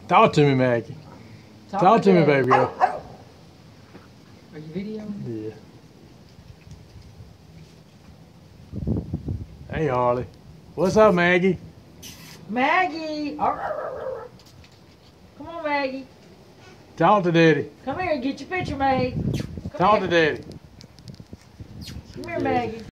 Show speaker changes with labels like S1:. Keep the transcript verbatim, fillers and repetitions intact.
S1: Talk to me, Maggie. Talk, Talk to me, baby girl.
S2: Are you videoing?
S1: Yeah. Hey, Harley. What's up, Maggie?
S2: Maggie! Come on, Maggie.
S1: Talk to Daddy.
S2: Come here and get your picture made. Come
S1: Talk
S2: here.
S1: to Daddy.
S2: Come here, Maggie.